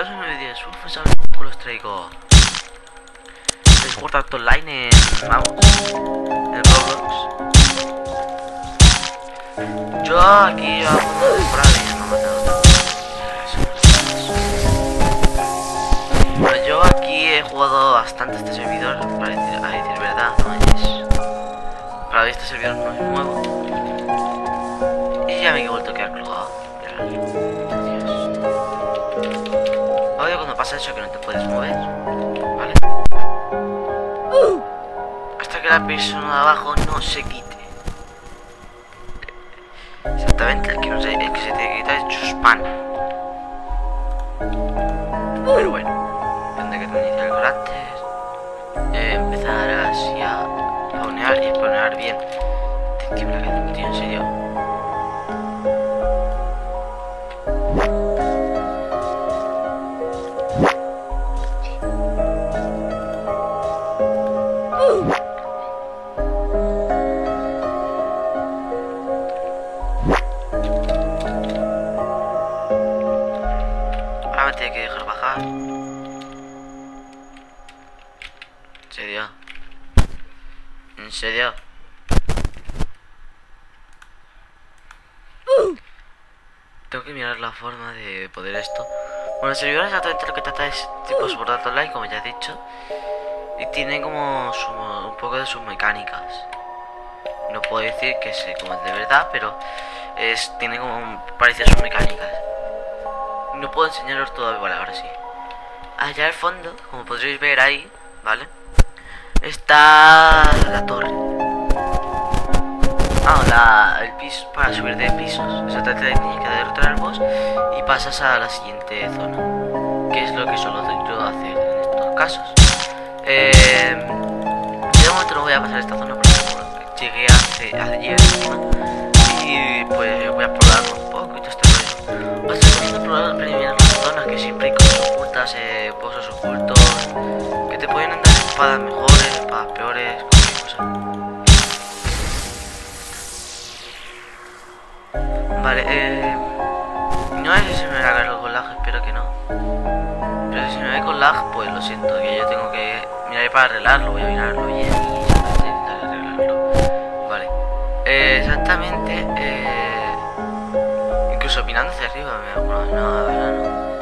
chicos, en el vídeo de Surf, ¿sabes? Os traigo el Sword Art Online en Roblox. Yo aquí hago una temporada y no me tengo. Bueno, yo aquí he jugado bastante este servidor, para decir verdad, no es. Para este servidor no es nuevo. Y ya me he vuelto a quedar colgado. Odio cuando pasa eso que no te puedes mover, ¿vale? Hasta que la persona de abajo no se quite. Exactamente, el que se te quita es Chuspan. Pero bueno, tendré que iniciar el carácter. Empezar así a spawnear y spawnear bien. Tío, en serio. Ahora me tiene que dejar bajar. ¿En serio? ¿En serio? Tengo que mirar la forma de poder esto. Bueno, el servidor exactamente lo que trata es tipo Sword Art Online, como ya he dicho. Y tiene como un poco de sus mecánicas. No puedo decir que sé como es de verdad, pero tiene como parecidas sus mecánicas. No puedo enseñaros todavía, vale, ahora sí. Allá al fondo, como podréis ver ahí, ¿vale? Está la torre. El piso para subir de pisos. Exactamente, tienes que derrotar al boss y pasas a la siguiente zona, que es lo que suelo yo hacer en estos casos. De momento no voy a pasar esta zona porque llegué ayer y pues voy a probarlo un poco y todo este rollo. Os recomiendo probar primero las zonas, que siempre hay cosas ocultas, bosses ocultos, que te pueden dar espadas mejores, espadas peores, cualquier cosa. Vale, no sé si se me va a caer con lag, espero que no. Pero si se me ve con lag, pues lo siento, que yo tengo que mirar para arreglarlo, voy a mirarlo bien y intentar arreglarlo. Vale, exactamente, incluso mirando hacia arriba me da una... No, verdad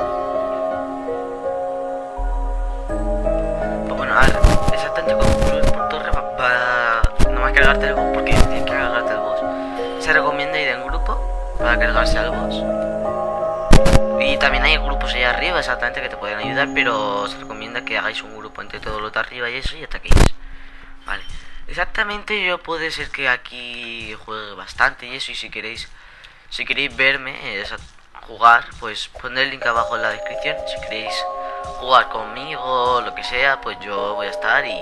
no. Pues bueno, a ver, exactamente como subes por torre para no más cargarte el boss, porque tienes que cargarte el boss. Se recomienda ir en grupo para cargarse al boss. Y también hay grupos allá arriba exactamente que te pueden ayudar, pero se recomienda que hagáis un grupo entre todos los de arriba y eso y ataquéis. Vale, exactamente, yo puede ser que aquí juegue bastante y eso, y si queréis verme jugar, pues pondré el link abajo en la descripción. Si queréis jugar conmigo, lo que sea, pues yo voy a estar y...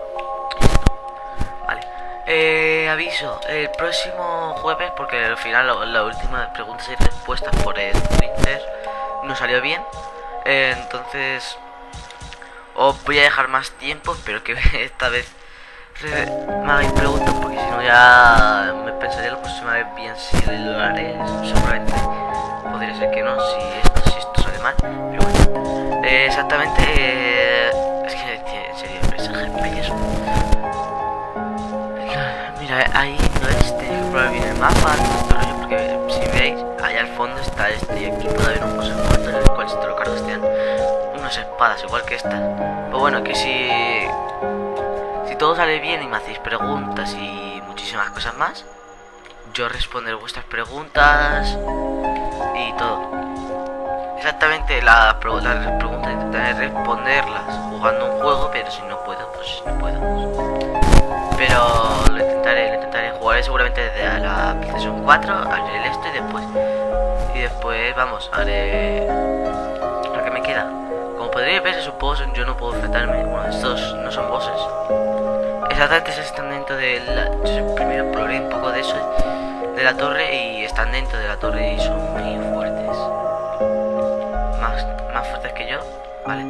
aviso, el próximo jueves, porque al final la última preguntas y respuestas por el Twitter no salió bien, entonces os voy a dejar más tiempo. Espero que esta vez me hagáis preguntas, porque si no ya me pensaría la próxima vez bien si lo haré. Seguramente podría ser que no, si esto sale mal, pero bueno, exactamente, es que en serio, mensajes. Mira, ahí no es, tenéis que probar bien el mapa, porque si veis, allá al fondo está y aquí puede haber un boss muerto en el cual si te lo cargas te dan unas espadas igual que estas. Pero bueno, que si todo sale bien y me hacéis preguntas y muchísimas cosas más, yo responderé vuestras preguntas y todo. Exactamente, las preguntas intentaré responderlas jugando un juego, pero si no puedo, pues no puedo. Pero lo intentaré, jugaré seguramente desde la PlayStation 4, haré esto y después vamos, haré lo que me queda. Como podréis ver, esos bosses yo no puedo enfrentarme, bueno, estos no son bosses. Exactamente, están dentro yo primero probé un poco de eso, de la torre, y están dentro de la torre y son muy fuertes. Más fuertes que yo, ¿vale?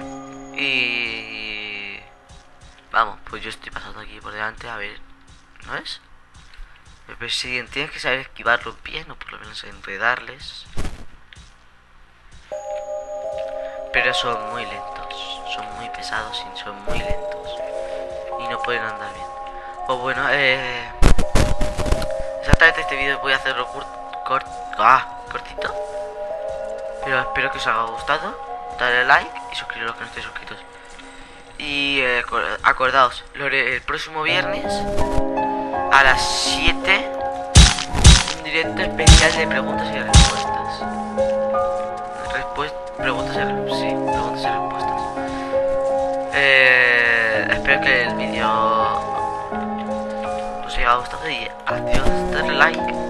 Y... vamos, pues yo estoy pasando aquí por delante, a ver, ¿no es? Me persiguen, tienes que saber esquivarlos bien, o por lo menos enredarles. pero son muy lentos, son muy pesados y son muy lentos y no pueden andar bien. Pues bueno, exactamente este vídeo voy a hacerlo cortito, pero espero que os haya gustado. Dale like y suscribiros los que no estéis suscritos. Y acordaos, lo haré el próximo viernes a las 7, un directo especial de preguntas y respuestas. Preguntas y respuestas. Espero que el vídeo os haya gustado y adiós, dale like.